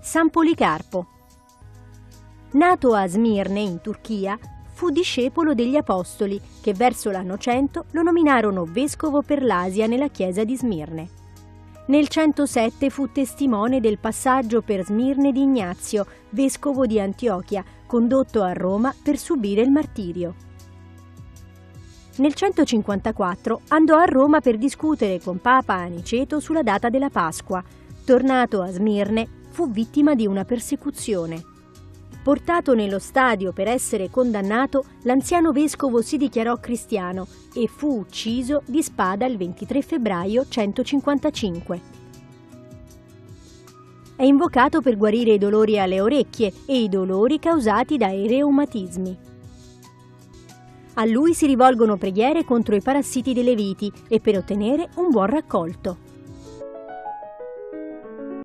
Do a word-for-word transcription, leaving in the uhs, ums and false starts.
San Policarpo. Nato a Smirne, in Turchia, fu discepolo degli Apostoli, che verso l'anno cento lo nominarono vescovo per l'Asia nella chiesa di Smirne. Nel centosette fu testimone del passaggio per Smirne di Ignazio, vescovo di Antiochia, condotto a Roma per subire il martirio. Nel centocinquantaquattro andò a Roma per discutere con Papa Aniceto sulla data della Pasqua. Tornato a Smirne, fu vittima di una persecuzione. Portato nello stadio per essere condannato, l'anziano vescovo si dichiarò cristiano e fu ucciso di spada il ventitré febbraio centocinquantacinque. È invocato per guarire i dolori alle orecchie e i dolori causati dai reumatismi. A lui si rivolgono preghiere contro i parassiti delle viti e per ottenere un buon raccolto.